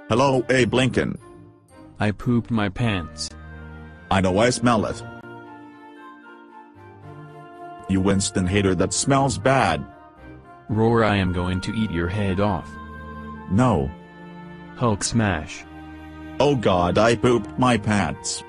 Hello, Abe Lincoln. I pooped my pants. I know I smell it. You Winston hater that smells bad. Roar, I am going to eat your head off. No. Hulk smash. Oh God, I pooped my pants.